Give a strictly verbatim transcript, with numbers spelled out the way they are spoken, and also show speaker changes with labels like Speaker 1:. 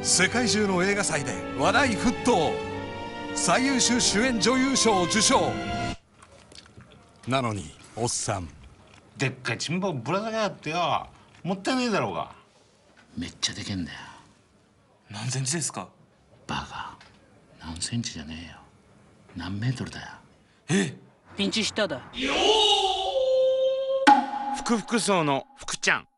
Speaker 1: 世界中の映画祭で話題沸騰、最優秀主演女優賞を受賞。なのにおっさん
Speaker 2: でっかいチンポぶら下げやがってよ。もったいねえだろうが。
Speaker 3: めっちゃでけんだよ。
Speaker 4: 何センチですか？
Speaker 3: バカ、何センチじゃねえよ、何メートルだよ。
Speaker 4: え、
Speaker 5: ピンチヒッターだ。
Speaker 6: 福福層の福ちゃん。